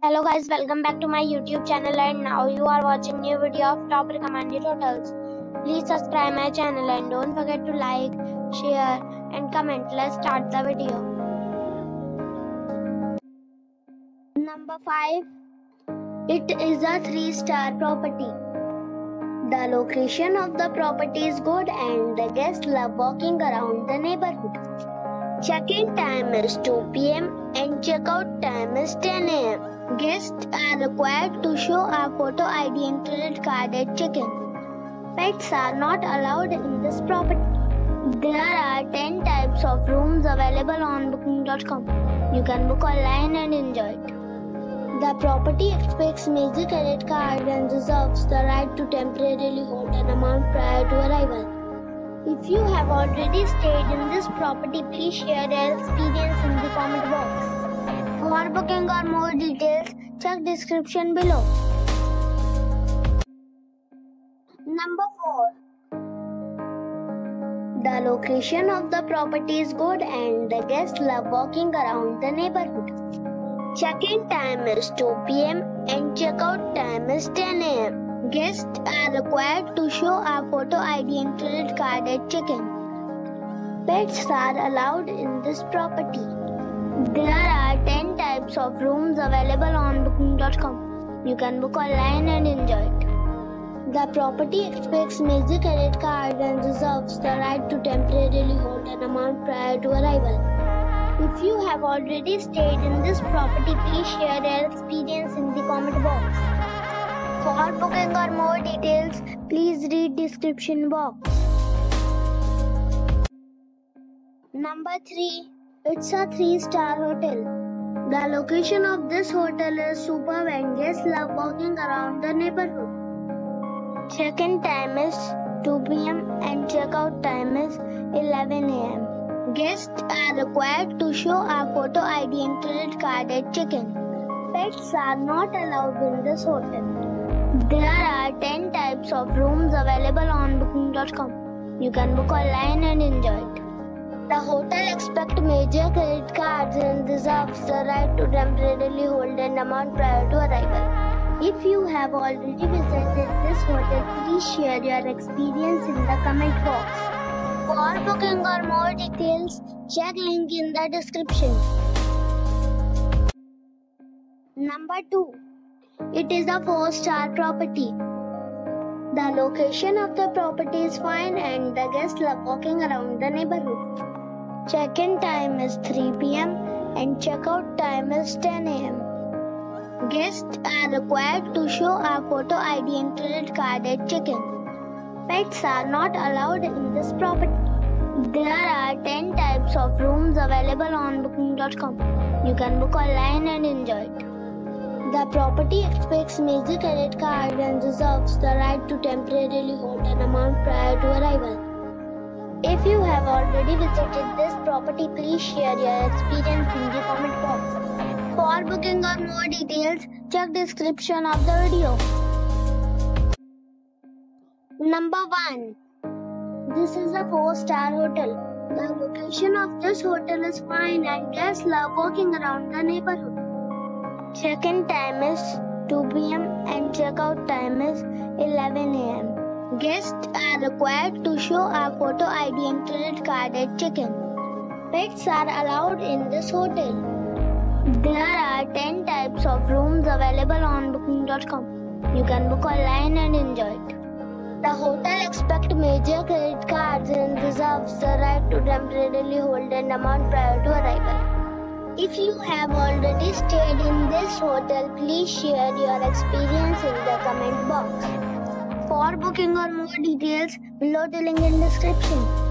Hello guys, welcome back to my YouTube channel, and now you are watching new video of top recommended hotels. Please subscribe my channel and don't forget to like, share and comment. Let's start the video. Number 5. It is a 3-star property. The location of the property is good and the guests love walking around the neighborhood. Check-in time is 2 p.m. and check-out time is 10 a.m. Guests are required to show a photo ID and credit card at check-in. Pets are not allowed in this property. There are 10 types of rooms available on booking.com. You can book online and enjoy it. The property expects major credit card and reserves the right to temporarily hold an amount prior to arrival. If you have already stayed in this property, please share your experience in the comment box. For booking or more details, check description below. Number 4. The location of the property is good and the guests love walking around the neighborhood. Check-in time is 2 p.m. and check-out time is 10 a.m. Guests are required to show a photo ID and credit card at check-in. Pets are allowed in this property. There are 10 types of rooms available on booking.com. You can book online and enjoy it. The property expects major credit card and reserves the right to temporarily hold an amount prior to arrival. If you have already stayed in this property, please share your experience in the comment box. For booking or more details, please read description box. Number 3. It's a 3-star hotel. The location of this hotel is superb and guests love walking around the neighborhood. Check-in time is 2 p.m. and check-out time is 11 a.m. Guests are required to show a photo ID and credit card at check-in. Pets are not allowed in this hotel. There are 10 types of rooms available on booking.com. You can book online and enjoy it. The hotel expects major credit cards and reserves the right to temporarily hold an amount prior to arrival. If you have already visited this hotel, please share your experience in the comment box. For booking or more details, check link in the description. Number 2. It is a 4-star property. The location of the property is fine and the guests love walking around the neighborhood. Check-in time is 3 p.m. and check-out time is 10 a.m. Guests are required to show a photo ID and credit card at check-in. Pets are not allowed in this property. There are 10 types of rooms available on booking.com. You can book online and enjoy it. The property expects major credit card and reserves the right to temporarily hold an amount prior to arrival. If you have already visited this property, please share your experience in the comment box. For booking or more details, check description of the video. Number 1. This is a 4-star hotel. The location of this hotel is fine and guests love walking around the neighborhood. Check-in time is 2 p.m. and check-out time is 11 a.m. Guests are required to show a photo ID and credit card at check-in. Pets are allowed in this hotel. There are 10 types of rooms available on booking.com. You can book online and enjoy it. The hotel expects major credit cards and reserves the right to temporarily hold an amount prior to arrival. If you have already stayed in this hotel, please share your experience in the comment box. For booking or more details, below the link in description.